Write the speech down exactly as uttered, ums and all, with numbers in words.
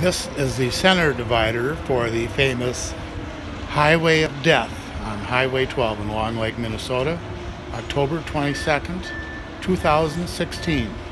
This is the center divider for the famous Highway of Death on Highway twelve in Long Lake, Minnesota, October twenty-second, two thousand sixteen.